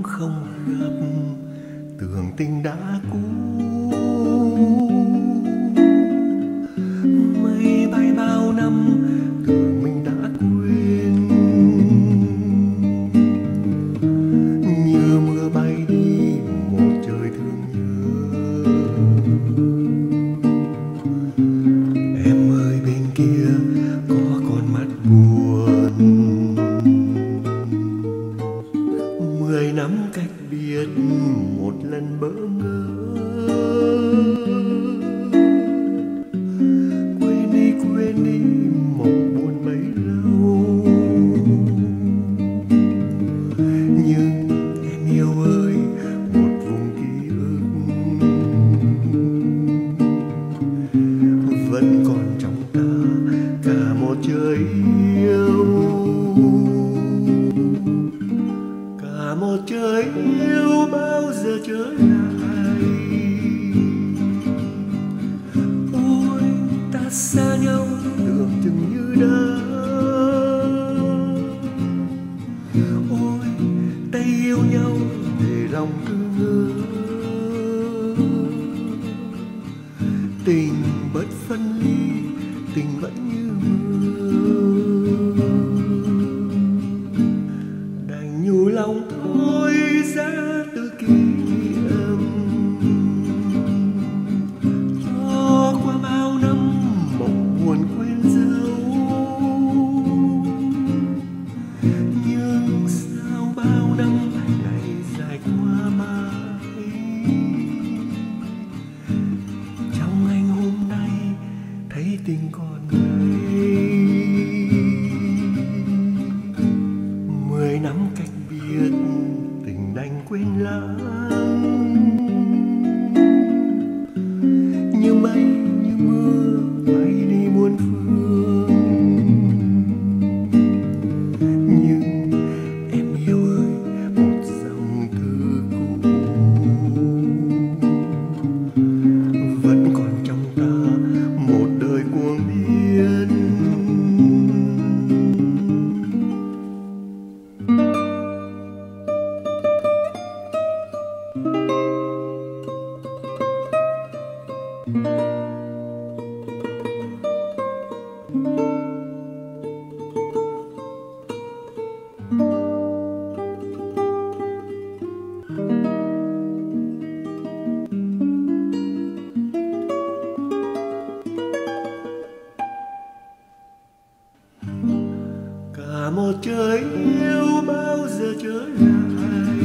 không gặp, tưởng tình đã cũ. Mây bay bao năm tưởng mình đã quên, như mưa bay đi một trời thương nhớ. Em ơi bên kia có con mắt buồn, 10 năm cách biệt một lần bỡ ngỡ. Quên đi mộng buồn bấy lâu, nhưng em yêu ơi một vùng ký ức vẫn còn trong ta cả một trời yêu, cả một trời yêu bao giờ trở lại. Ôi ta xa nhau tưởng chừng như đã, ôi tay yêu nhau để lòng cứ ngỡ. Tình bất phân ly, tình vẫn như mơ, đành nhủ lòng thôi ra từ kỷ niệm. Cho qua bao năm mộng buồn quên dấu, nhưng sao bao năm ngày dài qua mãi. Trong anh hôm nay thấy tình còn đây, 10 năm cách biệt tình đành quên lãng. Như mây như mưa bay đi muôn phương, nhưng em yêu ơi một dòng thư cũ vẫn còn trong ta một đời cuồng biên. Cả một trời yêu bao giờ trở lại.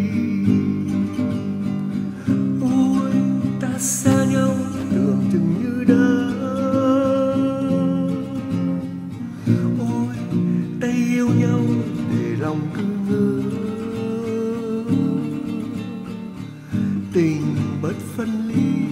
Ôi ta xa nhau tưởng chừng như đã, ôi tay yêu nhau để lòng cứ ngỡ. Tình bất phân ly,